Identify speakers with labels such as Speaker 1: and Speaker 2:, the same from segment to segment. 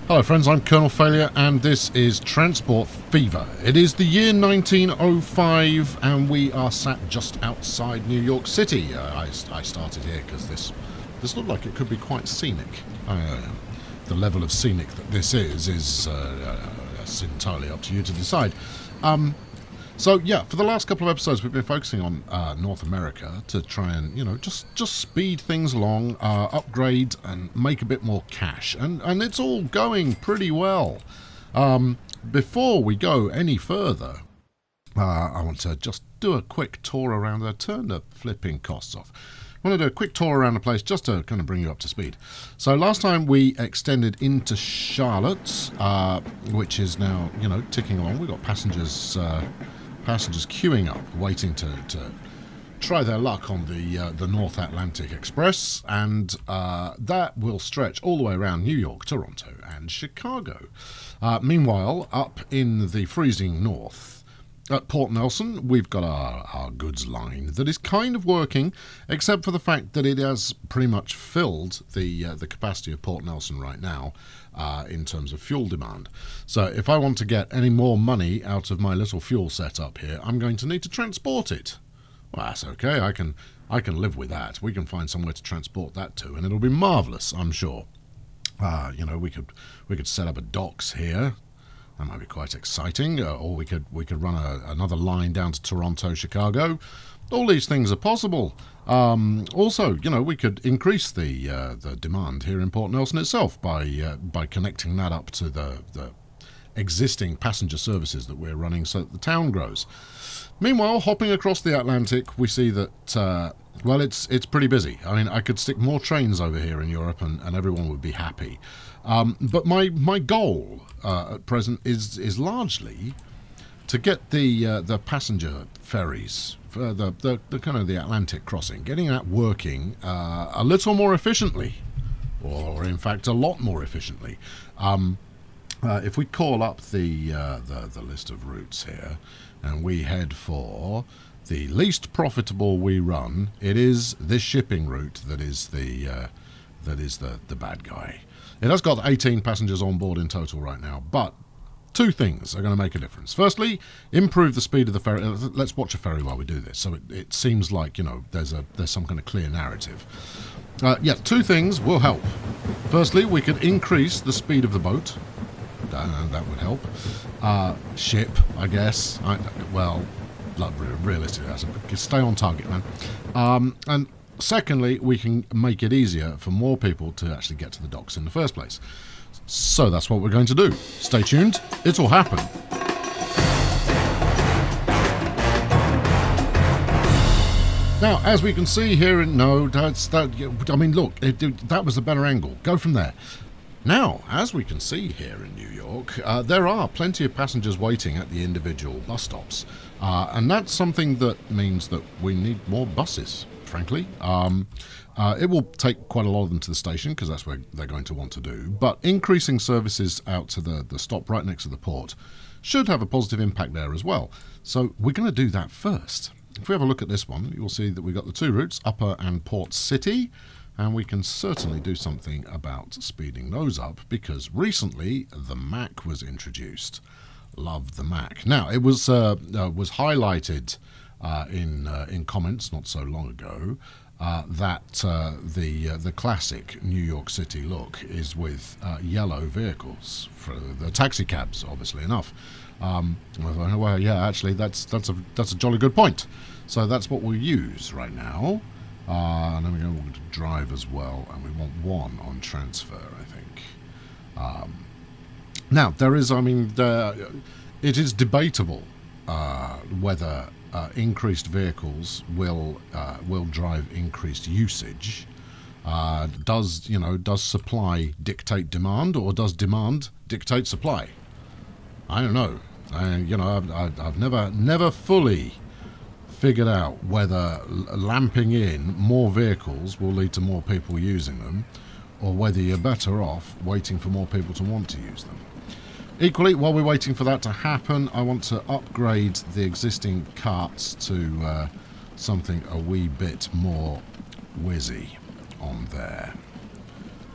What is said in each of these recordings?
Speaker 1: Hello friends, I'm Colonel Failure and this is Transport Fever. It is the year 1905 and we are sat just outside New York City. I started here because this looked like it could be quite scenic. The level of scenic that this is entirely up to you to decide. So yeah, for the last couple of episodes we've been focusing on North America to try and, you know, just speed things along, upgrade and make a bit more cash. And it's all going pretty well. Before we go any further, I want to just do a quick tour around there, turn the flipping costs off. I want to do a quick tour around the place just to kind of bring you up to speed. So last time we extended into Charlotte, which is now, you know, ticking along. We've got passengers queuing up, waiting to try their luck on the North Atlantic Express, and that will stretch all the way around New York, Toronto, and Chicago. Meanwhile, up in the freezing north, at Port Nelson, we've got our goods line that is kind of working, except for the fact that it has pretty much filled the capacity of Port Nelson right now in terms of fuel demand. So if I want to get any more money out of my little fuel setup here, I'm going to need to transport it. Well, that's okay. I can live with that. We can find somewhere to transport that to, and it'll be marvellous, I'm sure. You know, we could set up a docks here. That might be quite exciting, or we could run another line down to Toronto, Chicago. All these things are possible. Also, you know, we could increase the demand here in Port Nelson itself by connecting that up to the existing passenger services that we're running, so that the town grows. Meanwhile, hopping across the Atlantic, we see that well, it's pretty busy. I mean, I could stick more trains over here in Europe, and everyone would be happy. But my goal at present is largely to get the passenger ferries, for the kind of the Atlantic crossing, getting that working a little more efficiently, or in fact a lot more efficiently. If we call up the list of routes here, and we head for the least profitable we run, it is this shipping route that is the bad guy. It has got 18 passengers on board in total right now, but two things are going to make a difference. Firstly, improve the speed of the ferry. Let's watch a ferry while we do this, so it seems like, you know, there's some kind of clear narrative. Yeah, two things will help. Firstly, we could increase the speed of the boat. That would help. Ship, I guess. Well, realistically, stay on target, man. And secondly, we can make it easier for more people to actually get to the docks in the first place. So that's what we're going to do. Stay tuned. It'll happen. Now, as we can see here, I mean, look, that was the better angle. Go from there. Now, as we can see here in New York, there are plenty of passengers waiting at the individual bus stops. And that's something that means that we need more buses, frankly. It will take quite a lot of them to the station, because that's where they're going to want to do. But increasing services out to the stop right next to the port should have a positive impact there as well. So we're going to do that first. If we have a look at this one, you'll see that we've got the two routes, Upper and Port City. And we can certainly do something about speeding those up, because recently the Mac was introduced. Love the Mac. Now, it was highlighted in comments not so long ago that the classic New York City look is with yellow vehicles for the taxi cabs, obviously enough. Well, yeah, actually, that's a jolly good point. So that's what we'll use right now. And then we're going to drive as well, and we want one on transfer, I think. Now, there is, I mean, it is debatable whether increased vehicles will drive increased usage. Does supply dictate demand, or does demand dictate supply? I don't know. I've never fully figured out whether lamping in more vehicles will lead to more people using them, or whether you're better off waiting for more people to want to use them. Equally, while we're waiting for that to happen, I want to upgrade the existing carts to something a wee bit more whizzy on there.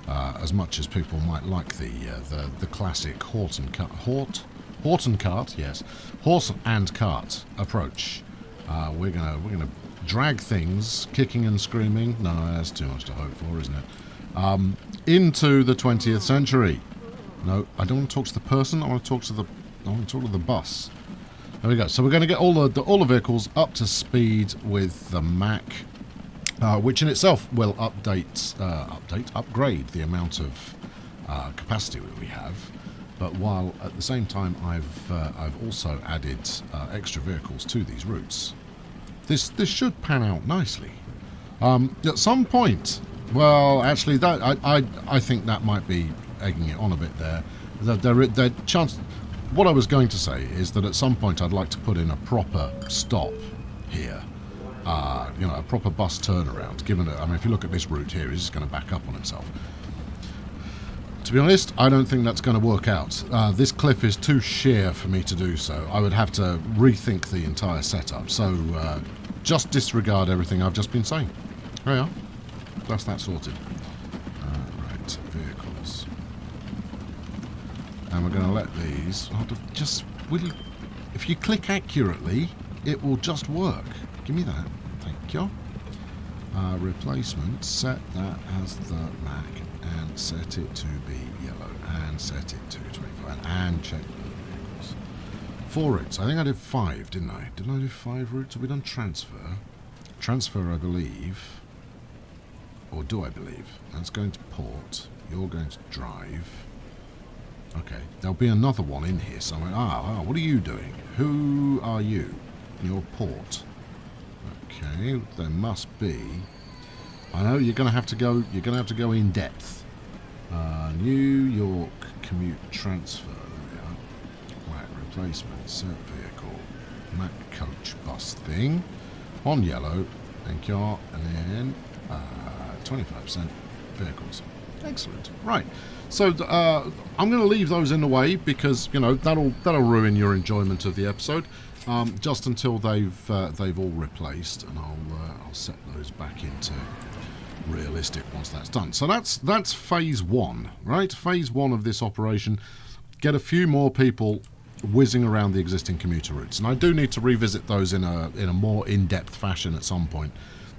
Speaker 1: as much as people might like the classic horse and cart, yes, horse and cart approach. We're gonna drag things, kicking and screaming. No, that's too much to hope for, isn't it? Into the 20th century. No, I don't want to talk to the person. I want to talk to the bus. There we go. So we're going to get all the vehicles up to speed with the Mack, which in itself will upgrade the amount of capacity that we have. But while at the same time I've also added extra vehicles to these routes. This should pan out nicely. At some point, well, actually, that I think that might be egging it on a bit there. The chance. What I was going to say is that at some point I'd like to put in a proper stop here. You know, a proper bus turnaround. Given that, I mean, if you look at this route here, he's just going to back up on himself. To be honest, I don't think that's going to work out. This cliff is too sheer for me to do so. I would have to rethink the entire setup. So just disregard everything I've just been saying. There we are. That's that sorted. Right, vehicles. And we're going to let these... if you click accurately, it will just work. Give me that. Thank you. Replacement. Set that as the Mack. And set it to be yellow. And set it to 25. And check the vehicles. 4 routes. I think I did 5, didn't I? Didn't I do 5 routes? Have we done transfer? Transfer, I believe... Or do I believe? That's going to port. You're going to drive. Okay. There'll be another one in here somewhere. What are you doing? Who are you? Your port. Okay. There must be. I know you're going to have to go. You're going to have to go in depth. New York commute transfer. There we are. Right. Replacement. Set vehicle. Mack coach bus thing. On yellow. Thank you. And then. 25% vehicles. Excellent. Right. So I'm going to leave those in the way because that'll ruin your enjoyment of the episode. Just until they've all replaced, and I'll set those back into realistic once that's done. So that's phase 1, right? Phase 1 of this operation. Get a few more people whizzing around the existing commuter routes, and I do need to revisit those in a more in-depth fashion at some point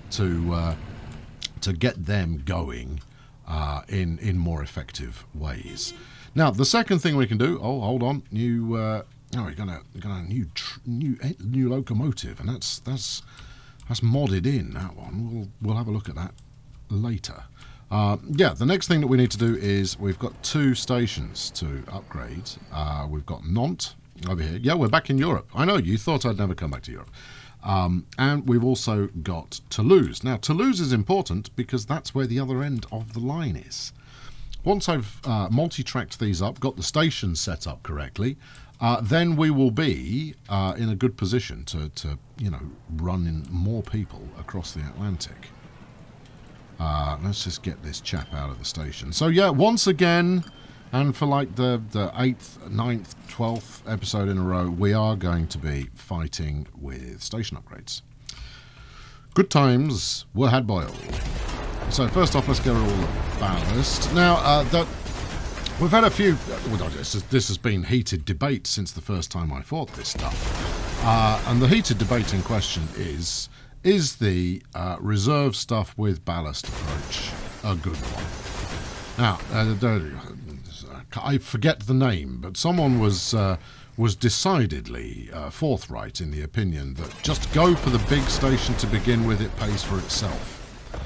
Speaker 1: to get them going in more effective ways. Now, the second thing we can do. Oh, hold on. We're gonna a new locomotive, and that's modded in. That one. We'll have a look at that later. Yeah, the next thing that we need to do is we've got 2 stations to upgrade. We've got Nantes over here. Yeah, we're back in Europe. I know you thought I'd never come back to Europe. And we've also got Toulouse. Now, Toulouse is important because that's where the other end of the line is. Once I've multi-tracked these up, got the stations set up correctly, then we will be in a good position to run in more people across the Atlantic. Let's just get this chap out of the station. So, yeah, once again... And for like the 8th, 9th, 12th episode in a row, we are going to be fighting with station upgrades. Good times were had by all. So first off, let's get all the ballast. Now, we've had a few... Well, this has been heated debate since the first time I fought this stuff. And the heated debate in question is the reserve stuff with ballast approach a good one? Now, I forget the name, but someone was decidedly forthright in the opinion that just go for the big station to begin with, it pays for itself.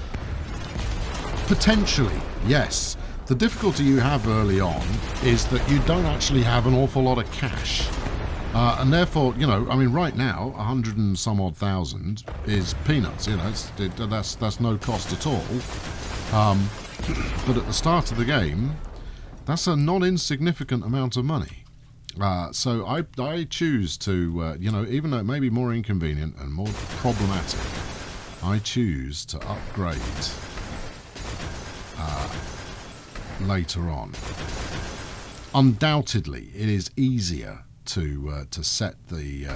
Speaker 1: Potentially, yes. The difficulty you have early on is that you don't actually have an awful lot of cash. And therefore, I mean, right now, 100 and some odd thousand is peanuts. That's no cost at all. But at the start of the game... That's a non-insignificant amount of money. So I choose to, even though it may be more inconvenient and more problematic, I choose to upgrade later on. Undoubtedly, it is easier to set the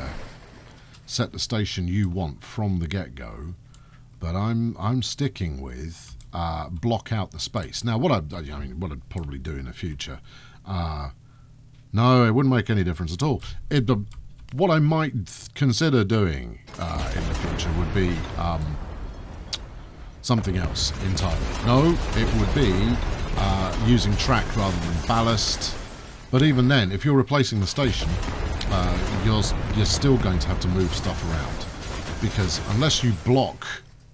Speaker 1: station you want from the get-go, but I'm sticking with block out the space. Now, what I'd probably do in the future, no, it wouldn't make any difference at all. What I might consider doing in the future would be something else entirely. No, it would be using track rather than ballast. But even then, if you're replacing the station, you're still going to have to move stuff around, because unless you block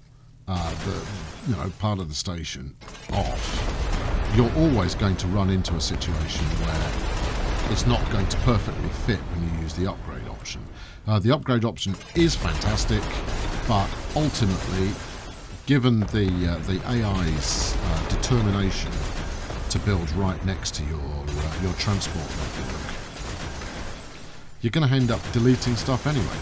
Speaker 1: the part of the station off, you're always going to run into a situation where it's not going to perfectly fit when you use the upgrade option. The upgrade option is fantastic, but ultimately, given the AI's determination to build right next to your transport network, you're going to end up deleting stuff anyway.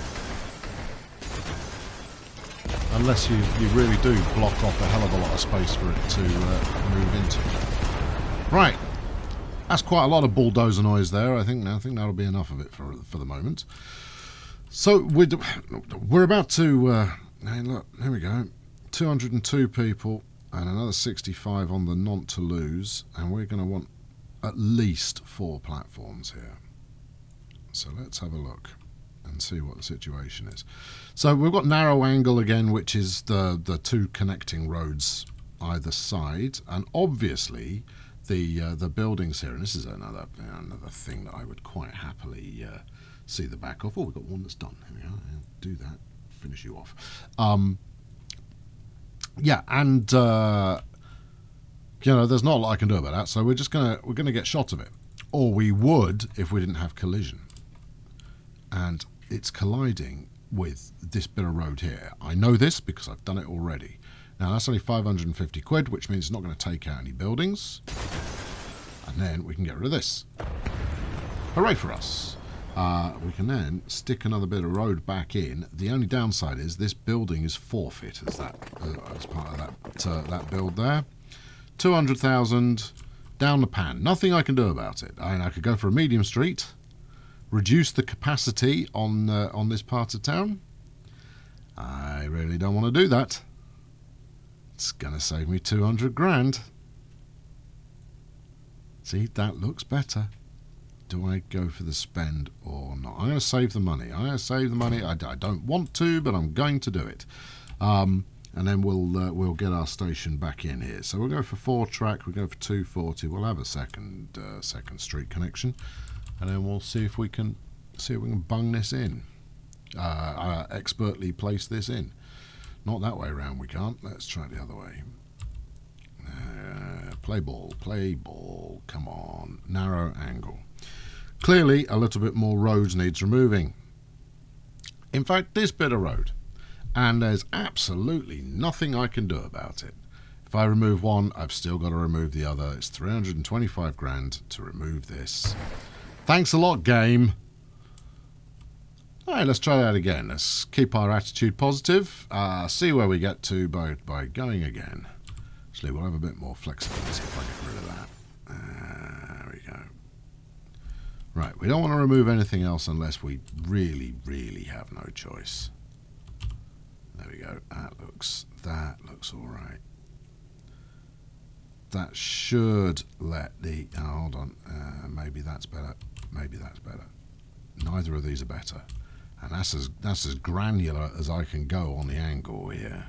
Speaker 1: Unless you really do block off a hell of a lot of space for it to move into. Right. That's quite a lot of bulldozer noise there. I think that'll be enough of it for the moment. So we're about to... hey, look, here we go. 202 people and another 65 on the Nantes-Toulouse, and we're going to want at least 4 platforms here. So let's have a look and see what the situation is. So we've got narrow angle again, which is the 2 connecting roads either side, and obviously the buildings here, and this is another thing that I would quite happily see the back of. Oh, we've got one that's done. Here we are. I'll do that. Finish you off. Yeah, and there's not a lot I can do about that. So we're gonna get shot of it, or we would if we didn't have collision. And it's colliding with this bit of road here. I know this because I've done it already. Now that's only 550 quid, which means it's not going to take out any buildings. And then we can get rid of this. Hooray for us. We can then stick another bit of road back in. The only downside is this building is forfeit as part of that build there. 200,000 down the pan. Nothing I can do about it. I could go for a medium street, reduce the capacity on this part of town. I really don't want to do that. It's going to save me 200 grand. See, that looks better. Do I go for the spend or not? I'm going to save the money. I don't want to, but I'm going to do it. And then we'll get our station back in here. So we'll go for 4 track. We'll go for 240. We'll have a second street connection, and then we'll see if we can bung this in. Expertly place this in. Not that way around. We can't. Let's try the other way. Play ball. Come on. Narrow angle. Clearly, a little bit more roads needs removing. In fact, this bit of road, and there's absolutely nothing I can do about it. If I remove one, I've still got to remove the other. It's 325 grand to remove this. Thanks a lot, game. All right, let's try that again. Let's keep our attitude positive. See where we get to by going again. Actually, we'll have a bit more flexibility if I get rid of that. There we go. Right, we don't want to remove anything else unless we really, really have no choice. There we go. That looks all right. That should let the... Oh, hold on. Maybe that's better. Maybe that's better. Neither of these are better. And that's as granular as I can go on the angle here.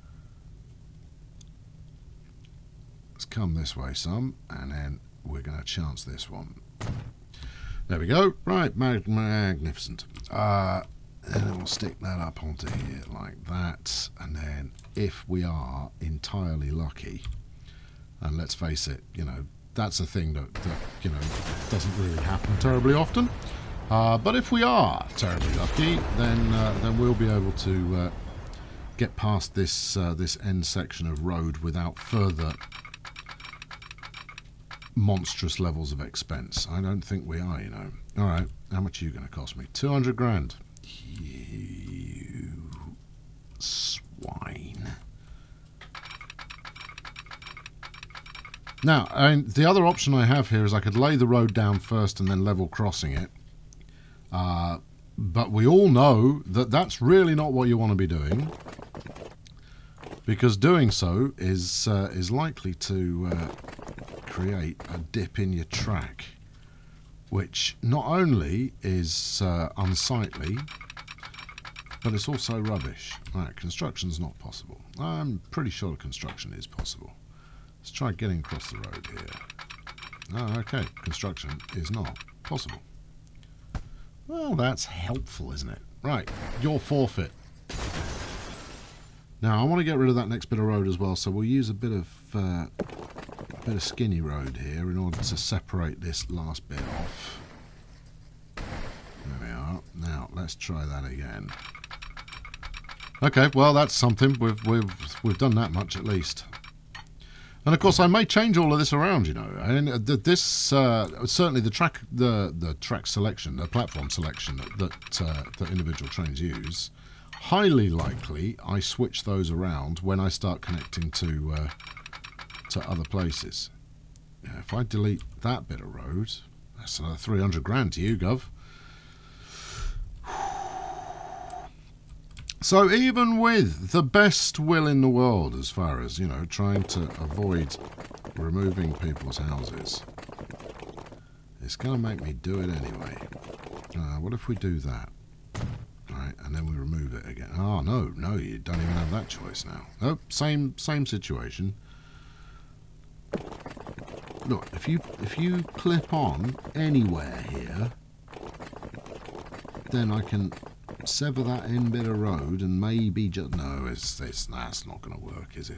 Speaker 1: Let's come this way some, and then we're going to chance this one. There we go. Right, magnificent. And then we'll stick that up onto here like that. And then if we are entirely lucky, and let's face it, that's a thing that doesn't really happen terribly often. But if we are terribly lucky, then we'll be able to get past this end section of road without further monstrous levels of expense. I don't think we are, All right, how much are you going to cost me? 200 grand. You swine. Now, the other option I have here is I could lay the road down first and then level crossing it. But we all know that that's really not what you want to be doing. because doing so is likely to create a dip in your track, which not only is unsightly, but it's also rubbish. Right, construction's not possible. I'm pretty sure construction is possible. Let's try getting across the road here. Oh, okay, construction is not possible. Well, that's helpful, isn't it? Right, your forfeit. Now, I want to get rid of that next bit of road as well, so we'll use a bit of skinny road here in order to separate this last bit off. There we are. Now, let's try that again. Okay, well, that's something. We've done that much at least. And of course, I may change all of this around, you know. And this certainly the track selection, the platform selection that individual trains use. Highly likely, I switch those around when I start connecting to other places. Yeah, if I delete that bit of road, that's another 300 grand to you, Gov. So even with the best will in the world, as far as, you know, trying to avoid removing people's houses, it's going to make me do it anyway. What if we do that? Right, and then we remove it again. Oh, no, you don't even have that choice now. Oh, same situation. Look, if you clip on anywhere here, then I can sever that end bit of road and maybe just... No, that's not going to work, is it?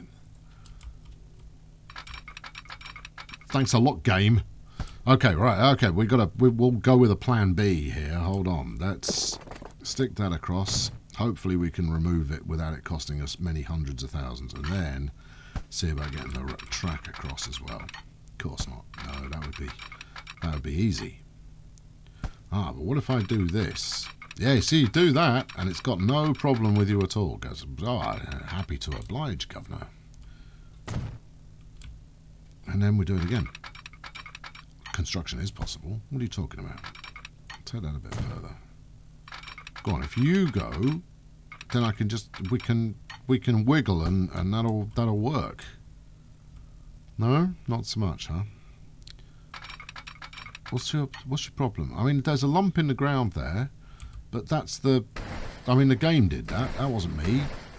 Speaker 1: Thanks a lot, game. Okay, right, okay, we'll go with a plan B here. Hold on, let's stick that across. Hopefully we can remove it without it costing us many hundreds of thousands, and then see about getting the track across as well. Of course not. No, that would be easy. Ah, but what if I do this? Yeah, see, you do that, and it's got no problem with you at all. Goes, oh, happy to oblige, Governor. And then we do it again. Construction is possible. What are you talking about? Take that a bit further. Go on, if you go, then I can just we can wiggle and that'll work. No, not so much, huh? What's your problem? I mean, there's a lump in the ground there. But that's the... I mean, the game did that. That wasn't me.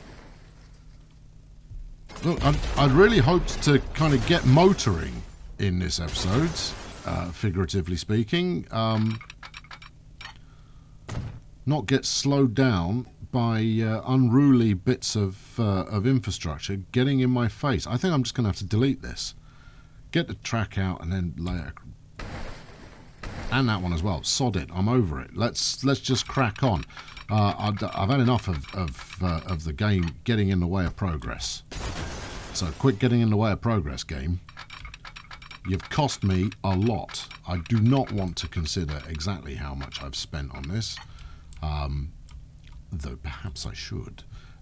Speaker 1: Look, I'd really hoped to kind of get motoring in this episode, figuratively speaking. Not get slowed down by unruly bits of infrastructure getting in my face. I think I'm just going to have to delete this. Get the track out and then lay it... And that one as well. Sod it. I'm over it. Let's just crack on. I've had enough of the game getting in the way of progress. So quit getting in the way of progress, game. You've cost me a lot. I do not want to consider exactly how much I've spent on this, though perhaps I should.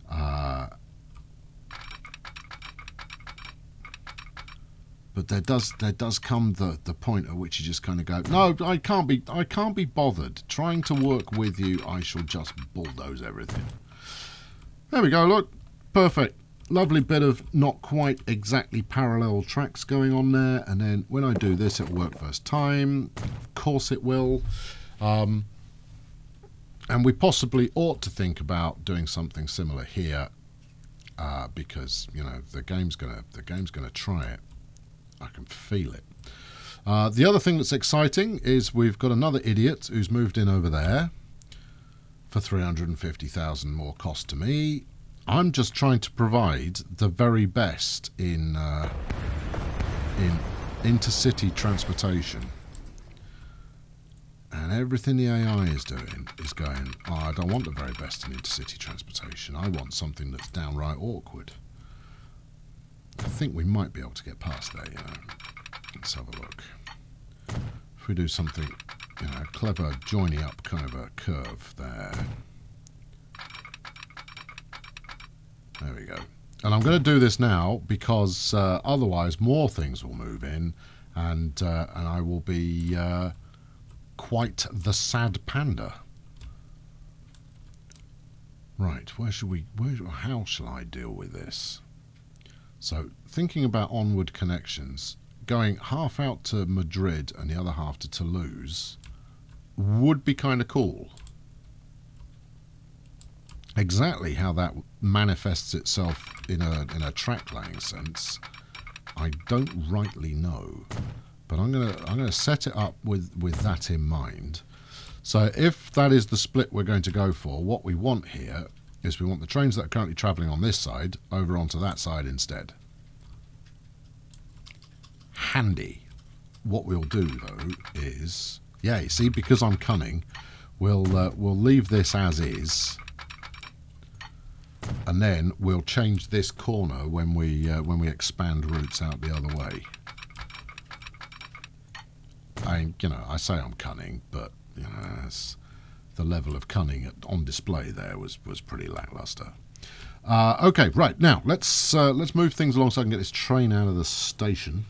Speaker 1: But there does come the point at which you just kind of go, no, I can't be bothered. Trying to work with you, I shall just bulldoze everything. There we go, look. Perfect. Lovely bit of not quite exactly parallel tracks going on there. And then when I do this, it'll work first time. Of course it will. And we possibly ought to think about doing something similar here. Because, you know, the game's gonna try it. I can feel it. The other thing that's exciting is we've got another idiot who's moved in over there for 350,000 more cost to me. I'm just trying to provide the very best in intercity transportation, and everything the AI is doing is going, oh, I don't want the very best in intercity transportation. I want something that's downright awkward. I think we might be able to get past there, you know. Let's have a look. If we do something, you know, clever joining up kind of a curve there. There we go. And I'm going to do this now because otherwise more things will move in, and I will be quite the sad panda. Right, how shall I deal with this? So, thinking about onward connections, going half out to Madrid and the other half to Toulouse would be kind of cool. Exactly how that manifests itself in a track laying sense, I don't rightly know. But I'm gonna set it up with that in mind. So if that is the split we're going to go for, what we want here is we want the trains that are currently travelling on this side over onto that side instead. Handy. What we'll do though is, yeah, you see, because I'm cunning, we'll leave this as is, and then we'll change this corner when we expand routes out the other way. I say I'm cunning, but the level of cunning on display there was pretty lackluster. Okay, right, now let's move things along so I can get this train out of the station,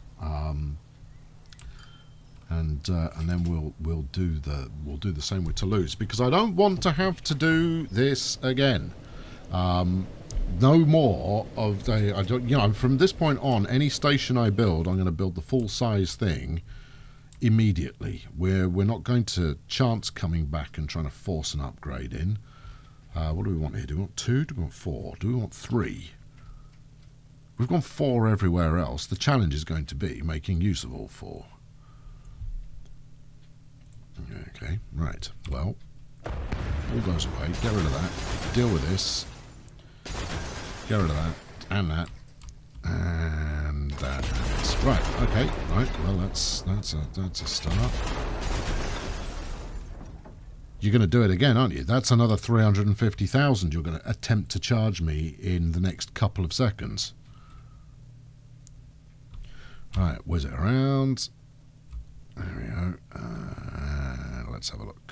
Speaker 1: and then we'll do the same with Toulouse, because I don't want to have to do this again. No more of the from this point on, any station I build, I'm going to build the full size thing immediately. We're not going to chance coming back and trying to force an upgrade in. What do we want here? Do we want 2? Do we want 4? Do we want 3? We've gone 4 everywhere else. The challenge is going to be making use of all 4. Okay, right. Well, all goes away. Get rid of that. Deal with this. Get rid of that. And that. And that. Right, okay, right, well that's a start. You're going to do it again, aren't you? That's another 350,000 you're going to attempt to charge me in the next couple of seconds. Right, whiz it around. There we go. Let's have a look.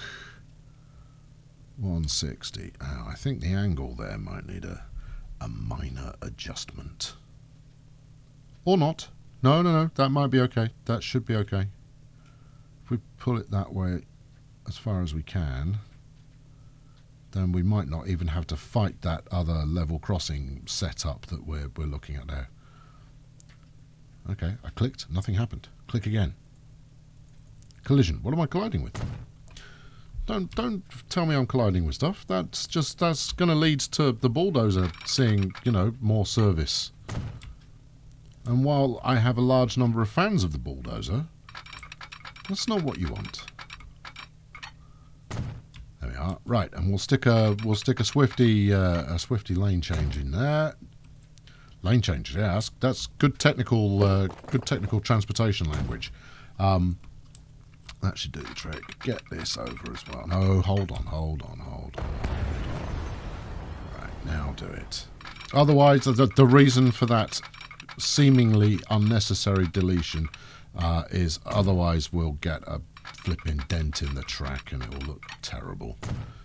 Speaker 1: 160. I think the angle there might need a minor adjustment. Or not. No, that might be okay. That should be okay. If we pull it that way as far as we can, then we might not even have to fight that other level crossing setup that we're looking at there. Okay, I clicked, nothing happened. Click again. Collision. What am I colliding with? Don't tell me I'm colliding with stuff. That's going to lead to the bulldozer seeing, more service. And while I have a large number of fans of the bulldozer, that's not what you want. There we are. Right, and we'll stick a Swifty lane change in there. Lane change, yeah, that's good technical transportation language. That should do the trick. Get this over as well. No, hold on. Right, now do it. Otherwise, the reason for that seemingly unnecessary deletion is otherwise we'll get a flipping dent in the track and it will look terrible.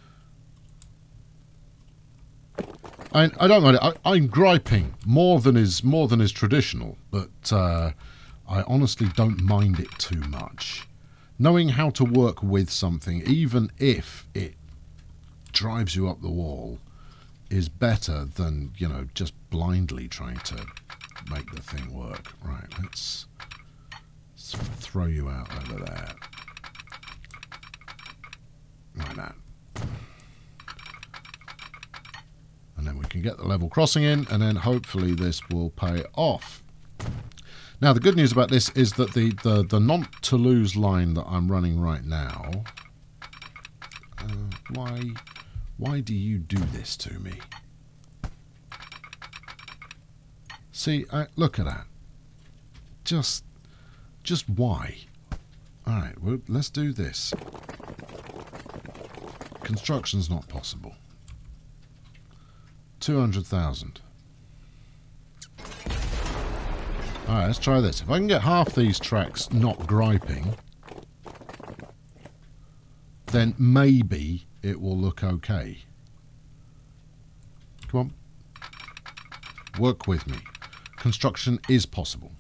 Speaker 1: I don't mind it. I'm griping more than is traditional, but I honestly don't mind it too much. Knowing how to work with something, even if it drives you up the wall, is better than, just blindly trying to make the thing work. Right, let's throw you out over there. Like that. And then we can get the level crossing in, and then hopefully this will pay off. Now, the good news about this is that the Nantes-Toulouse line that I'm running right now... why do you do this to me? See, look at that. Just why? Alright, well, let's do this. Construction's not possible. 200,000. Alright, let's try this. If I can get half these tracks not griping, then maybe it will look okay. Come on. Work with me. Construction is possible.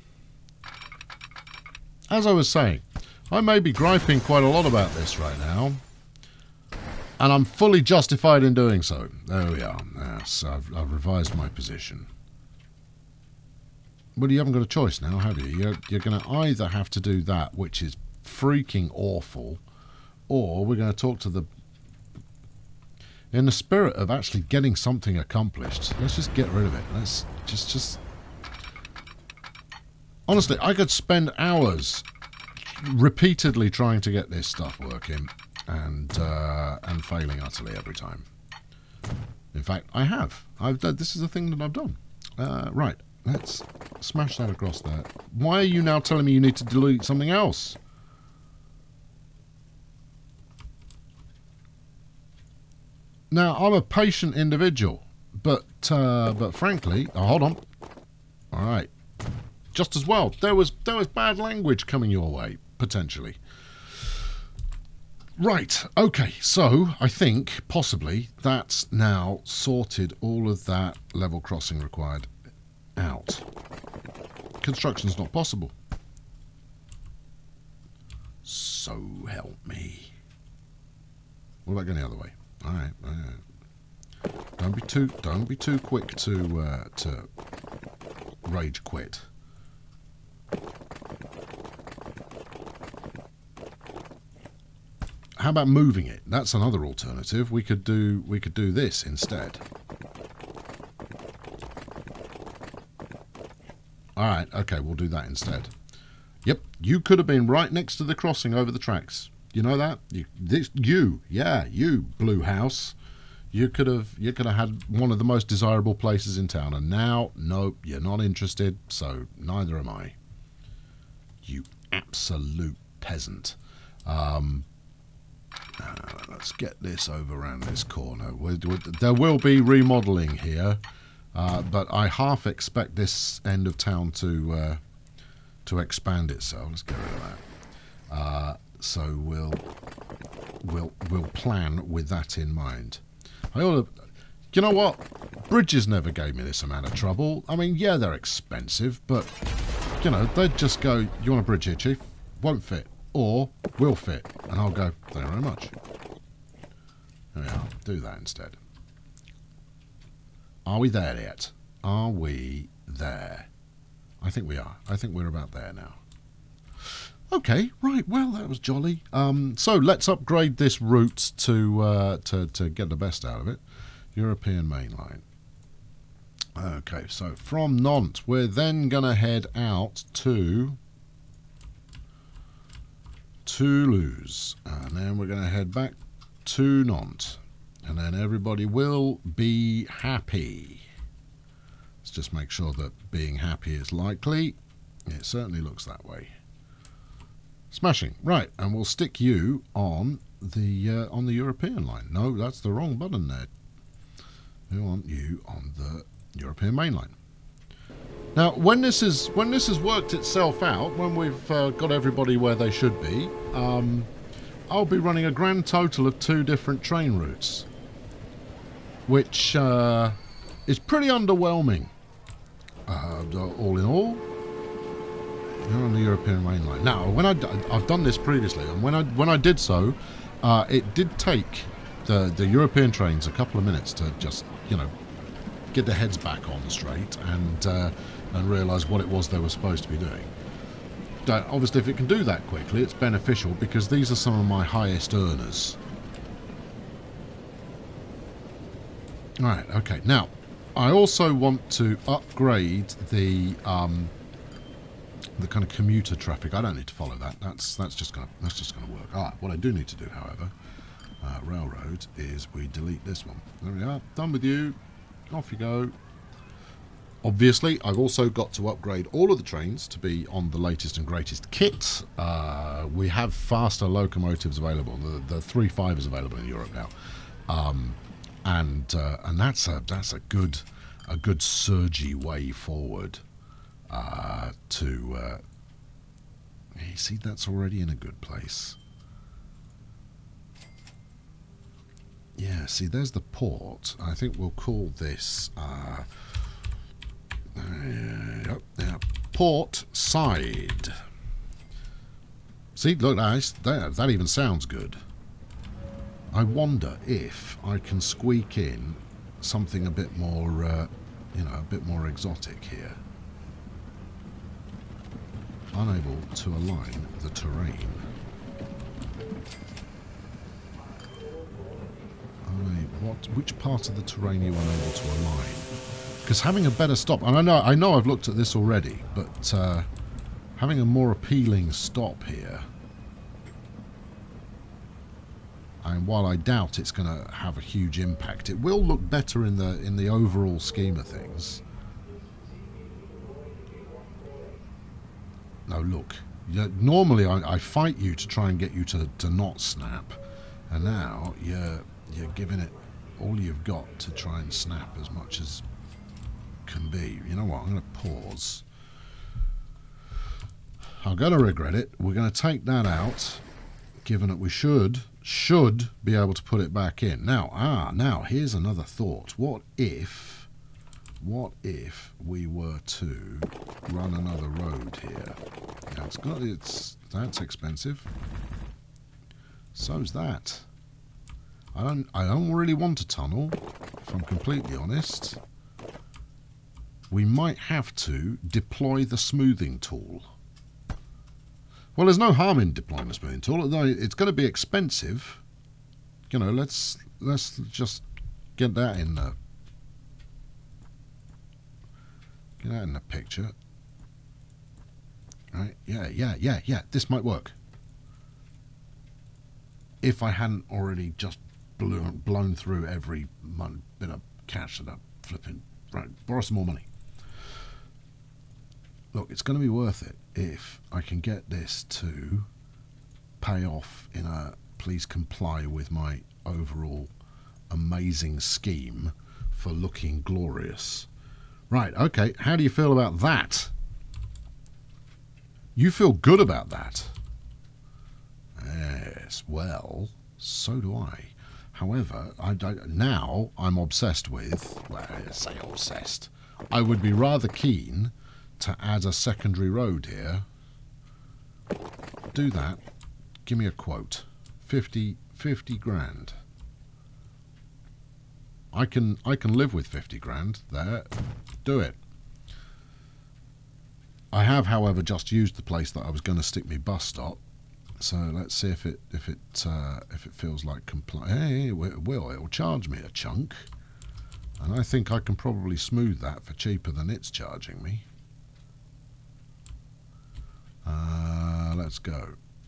Speaker 1: As I was saying, I may be griping quite a lot about this right now, and I'm fully justified in doing so. There we are. Yes, I've revised my position. Well, you haven't got a choice now, have you? You're going to either have to do that, which is freaking awful, or we're going to talk to the... In the spirit of actually getting something accomplished, let's just get rid of it. Let's just... Honestly, I could spend hours repeatedly trying to get this stuff working and failing utterly every time. In fact, I have. This is a thing that I've done. Right, let's smash that across there. Why are you now telling me you need to delete something else? Now, I'm a patient individual, but frankly, hold on. All right, just as well. There was bad language coming your way potentially. Right, okay, so I think possibly that's now sorted all of that level crossing required out. Construction's not possible. So help me. What about going the other way? All right. Don't be too quick to rage quit. How about moving it? That's another alternative. We could do this instead. All right, okay, we'll do that instead. Yep, you could have been right next to the crossing over the tracks. You know that? You Blue House. You could have had one of the most desirable places in town, and now, nope, you're not interested. So neither am I. You absolute peasant. Let's get this over around this corner. There will be remodelling here, but I half expect this end of town to expand itself. Let's get rid of that. So we'll plan with that in mind. You know what? Bridges never gave me this amount of trouble. I mean, yeah, they're expensive, but you know, they'd just go, "You want a bridge here, Chief? Won't fit. Or will fit," and I'll go, "Thank you very much." There we are. Do that instead. Are we there yet? Are we there? I think we are. I think we're about there now. Okay, right. Well, that was jolly. So let's upgrade this route to get the best out of it. European main line. Okay, so from Nantes, we're then going to head out to Toulouse, and then we're going to head back to Nantes, and then everybody will be happy. Let's just make sure that being happy is likely. It certainly looks that way. Smashing. Right, and we'll stick you on the European line. No, that's the wrong button there. We want you on the European main line. Now, when this has worked itself out, when we've got everybody where they should be, I'll be running a grand total of 2 different train routes, which is pretty underwhelming. All in all, you're on the European main line. Now, I've done this previously, and when I did so, it did take the European trains a couple of minutes to just, you know, get their heads back on straight and realise what it was they were supposed to be doing. Obviously, if it can do that quickly, it's beneficial, because these are some of my highest earners. Right, okay. Now, I also want to upgrade the kind of commuter traffic. I don't need to follow that. That's just gonna work. Ah, what I do need to do, however, railroad, is we delete this one. There we are. Done with you. Off you go. Obviously, I've also got to upgrade all of the trains to be on the latest and greatest kit. We have faster locomotives available. The 3.5 is available in Europe now, and that's a good surgy way forward. You see, that's already in a good place. Yeah, see, there's the port. I think we'll call this port side. See, look, that even sounds good. I wonder if I can squeak in something a bit more, you know, a bit more exotic here. unable to align the terrain. Which part of the terrain are you unable to align? Because having a better stop, and I know I've looked at this already, but having a more appealing stop here, and while I doubt it's going to have a huge impact, it will look better in the overall scheme of things. No, look. Normally I fight you to try and get you to not snap, and now you're giving it all you've got to try and snap as much as can be. You know what? I'm going to pause. I'm going to regret it. We're going to take that out, given that we should be able to put it back in. Now here's another thought. What if we were to run another road here? Now that's expensive. So's that. I don't really want a tunnel, if I'm completely honest. We might have to deploy the smoothing tool. Well, there's no harm in deploying the smoothing tool, although it's going to be expensive. You know, let's just get that in the picture. Right? Yeah. This might work. If I hadn't already just blown through every bit of cash that I'm flipping. Right, borrow some more money. Look, it's going to be worth it if I can get this to pay off in a please comply with my overall amazing scheme for looking glorious. Right, okay, how do you feel about that? You feel good about that? Yes, well, so do I. However, now I'm obsessed with, well, I say obsessed, I would be rather keen to add a secondary road here. Do that. Give me a quote. 50 grand. I can live with 50 grand. There. Do it. I have, however, just used the place that I was going to stick my bus stop. So let's see if it feels like comply. Hey, it will charge me a chunk, and I think I can probably smooth that for cheaper than it's charging me. Let's go.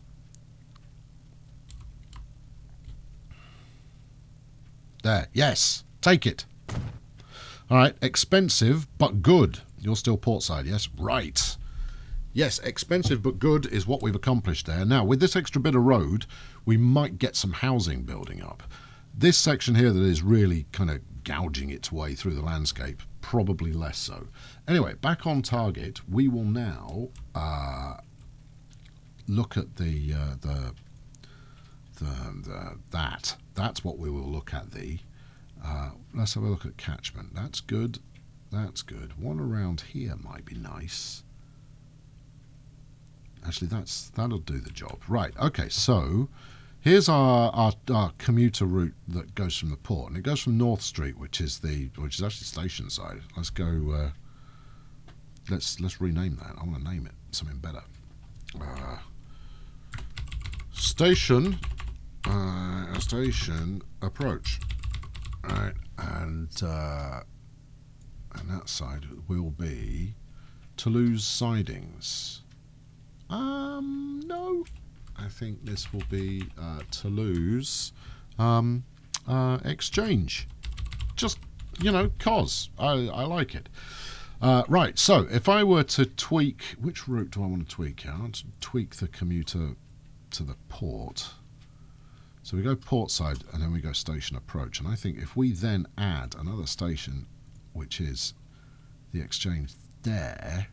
Speaker 1: There, yes, take it. All right, expensive but good. You're still portside, yes? Right. Yes, expensive but good is what we've accomplished there. Now, with this extra bit of road, we might get some housing building up. This section here that is really kind of gouging its way through the landscape, probably less so. Anyway, back on target, we will now look at that's what we will look at. Let's have a look at catchment. That's good. That's good. One around here might be nice. Actually, that'll do the job. Right, okay, so here's our commuter route that goes from the port, and it goes from North Street, which is actually station side. Let's go. Let's rename that. I want to name it something better. Station approach. All right, and that side will be Toulouse sidings. No. I think this will be Toulouse exchange. Just, you know, cause. I like it. Right, so if I were to tweak... Which route do I want to tweak here? I want to tweak the commuter to the port. So we go port side and then we go station approach. And I think if we then add another station, which is the exchange there...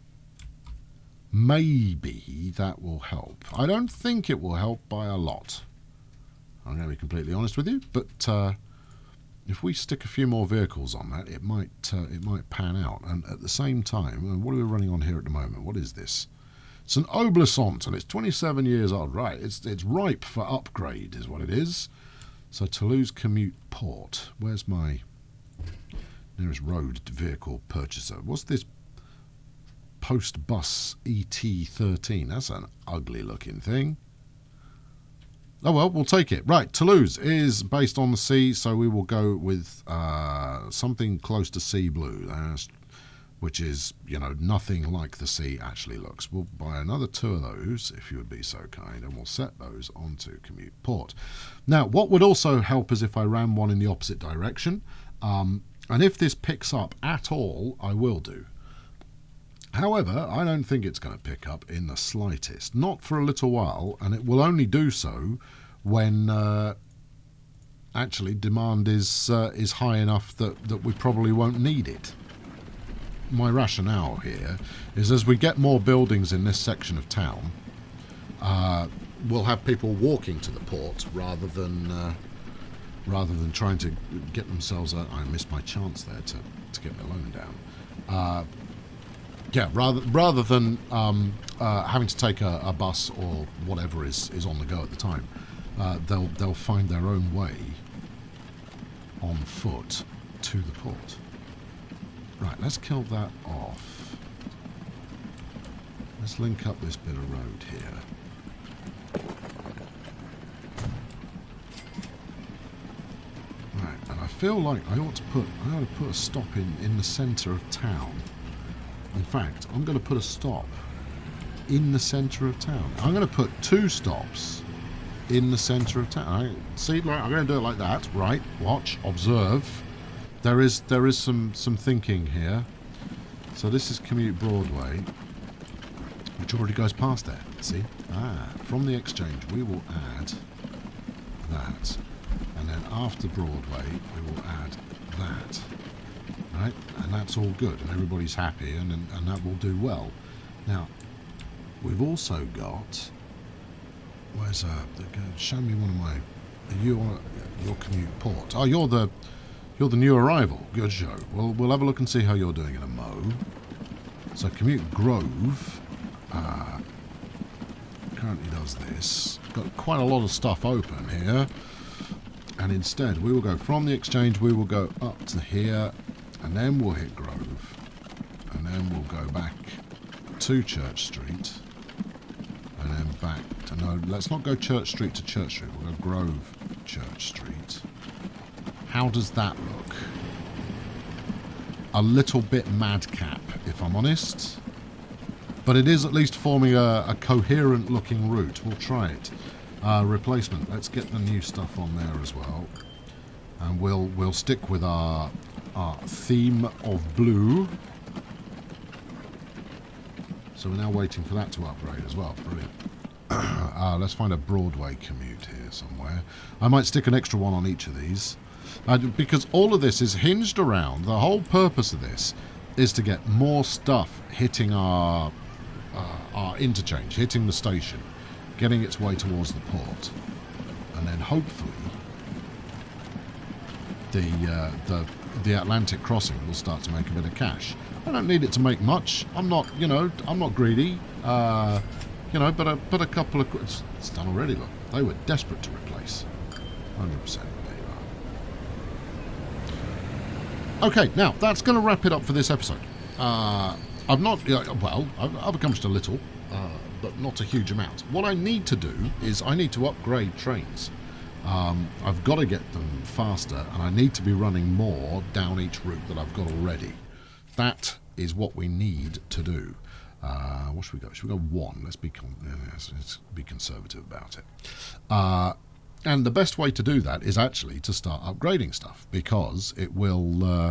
Speaker 1: Maybe that will help. I don't think it will help by a lot. I'm going to be completely honest with you, but if we stick a few more vehicles on that, it might pan out. And at the same time, and what are we running on here at the moment? What is this? It's an Oblissant, and it's 27 years old. Right, it's ripe for upgrade, is what it is. So Toulouse Commute Port. Where's my nearest road vehicle purchaser? What's this Post Bus ET13. That's an ugly looking thing. Oh well, we'll take it. Right, Toulouse is based on the sea, so we will go with something close to sea blue, which is, you know, nothing like the sea actually looks. We'll buy another 2 of those, if you would be so kind, and we'll set those onto Commute Port. Now, what would also help is if I ran one in the opposite direction, and if this picks up at all, I will do. However, I don't think it's going to pick up in the slightest. Not for a little while, and it will only do so when actually demand is high enough that we probably won't need it. My rationale here is as we get more buildings in this section of town, we'll have people walking to the port rather than trying to get themselves. I missed my chance there to get my loan down. Yeah, rather than having to take a bus or whatever is on the go at the time, they'll find their own way on foot to the port. Right, let's kill that off. Let's link up this bit of road here. Right, and I feel like I ought to put a stop in the centre of town. In fact, I'm going to put a stop in the centre of town. I'm going to put 2 stops in the centre of town. See, like, I'm going to do it like that. Right, watch, observe. There is some thinking here. So this is Commute Broadway, which already goes past there. See? From the exchange we will add that, and then after Broadway we will add that. Right, and that's all good, and everybody's happy, and that will do well. Now, we've also got. Where's show me one of my. Your Commute Port. Oh, you're the new arrival. Good show. Well, we'll have a look and see how you're doing in a mo. So Commute Grove currently does this. Got quite a lot of stuff open here, and instead we will go from the exchange. We will go up to here. And then we'll hit Grove, and then we'll go back to Church Street, and then back to, no, let's not go Church Street to Church Street, we'll go Grove, Church Street. How does that look? A little bit madcap, if I'm honest, but it is at least forming a coherent looking route. We'll try it. Replacement, let's get the new stuff on there as well, and we'll stick with our theme of blue. So we're now waiting for that to upgrade as well. Brilliant. Let's find a Broadway commute here somewhere. I might stick an extra one on each of these, because all of this is hinged around, the whole purpose of this is to get more stuff hitting our interchange, hitting the station, getting its way towards the port, and then hopefully the Atlantic crossing will start to make a bit of cash. I don't need it to make much. I'm not, I'm not greedy. But a couple of... It's done already, look. They were desperate to replace. 100%. There you are. Okay, now, that's going to wrap it up for this episode. I've not... I've accomplished a little, but not a huge amount. What I need to do is I need to upgrade trains. I've got to get them faster, and I need to be running more down each route that I've got already. That is what we need to do. What should we go? Should we go 1? Let's be conservative about it. And the best way to do that is actually to start upgrading stuff, because it will...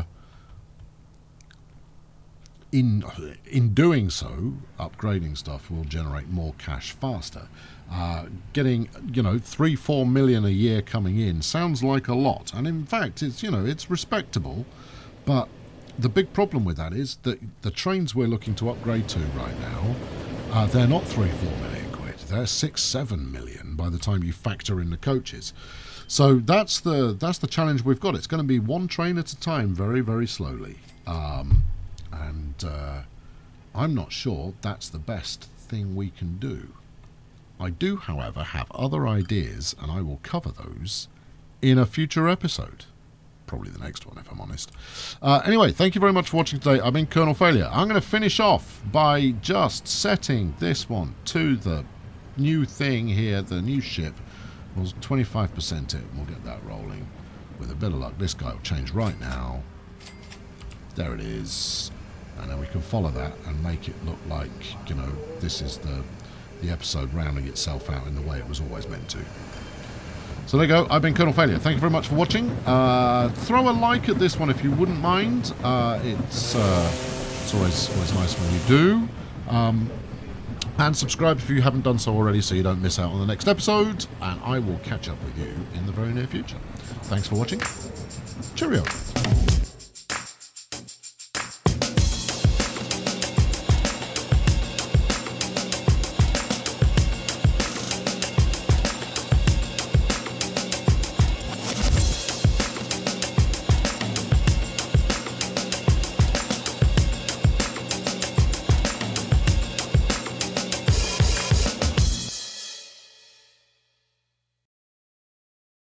Speaker 1: In doing so, upgrading stuff will generate more cash faster. Getting 3-4 million a year coming in sounds like a lot, and in fact it's it's respectable, but the big problem with that is that the trains we're looking to upgrade to right now, they're not 3-4 million quid, they're 6-7 million by the time you factor in the coaches. So that's the challenge we've got. It's going to be one train at a time, very, very slowly. And I'm not sure that's the best thing we can do. I do, however, have other ideas, and I will cover those in a future episode. probably the next one, if I'm honest. Anyway, thank you very much for watching today. I've been Colonel Failure. I'm going to finish off by just setting this one to the new thing here, the new ship. Was 25% it. We'll get that rolling. With a bit of luck, this guy will change right now. There it is. And then we can follow that and make it look like, you know, this is the episode rounding itself out in the way it was always meant to. So there you go. I've been Colonel Failure. Thank you very much for watching. Throw a like at this one if you wouldn't mind. It's always nice when you do. And subscribe if you haven't done so already so you don't miss out on the next episode. And I will catch up with you in the very near future. Thanks for watching. Cheerio.